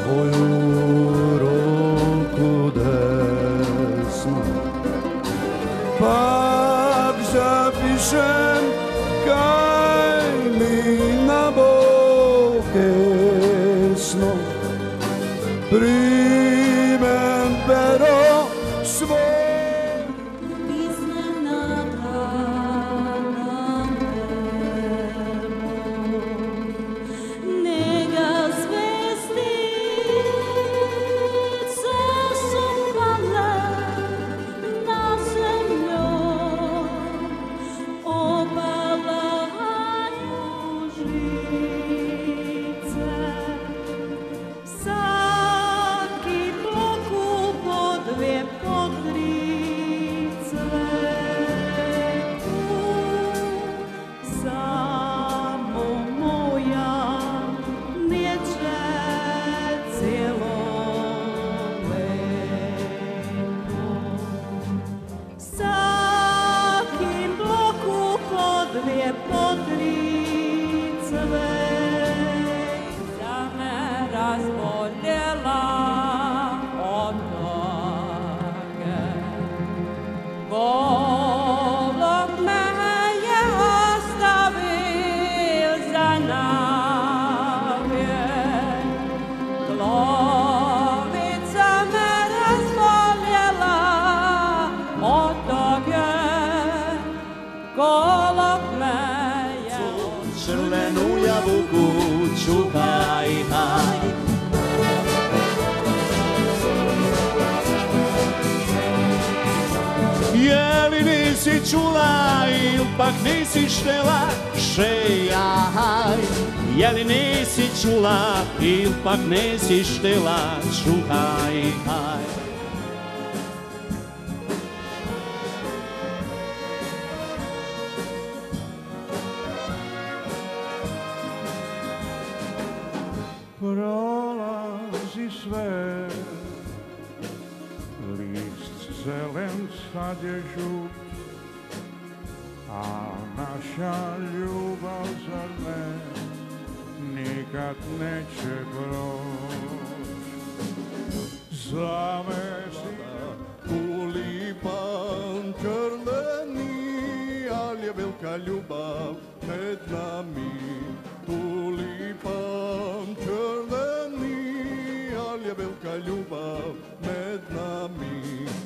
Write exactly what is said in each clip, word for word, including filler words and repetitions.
tvoju ruku desnu, pak zapišem kaj mi na boke snu, primem pero svoje. Čula il pak nisi štela šejaj, jeli nisi čula il pak nisi štela čuhaj haj. Prolazi sve, list zelen sad je žut, a naša ljubav zar ne nikad neće proć. Zamesi tulipan crveni, al je velika ljubav med nami. Tulipan crveni, al je velika ljubav med nami.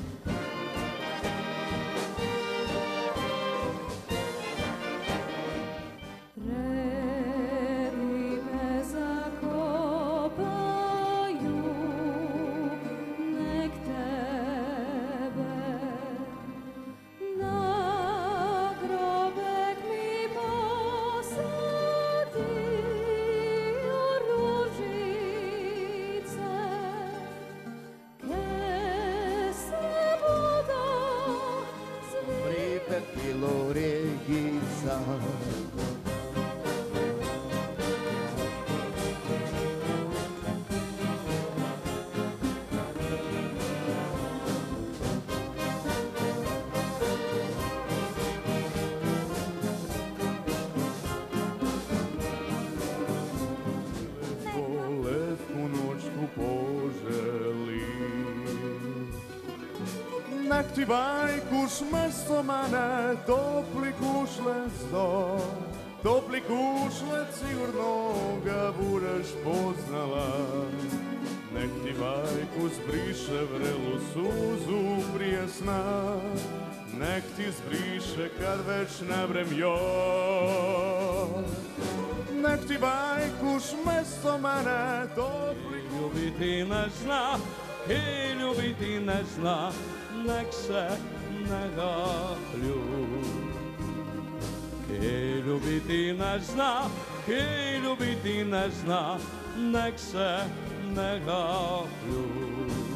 Nek ti vajkuš mesto mene, topli kušlec do, topli kušlec sigurno ga budeš poznala. Nek ti vajkuš zbriše vrelu suzu prije sna, nek ti zbriše kad već ne vrem joj. Nek ti vajkuš mesto mene, topli kušlec. Ljubiti ne zna, i ljubiti ne zna, nek se ne ga ljubi. Ki ljubiti ne zna, ki ljubiti ne zna, nek se ne ga ljubi.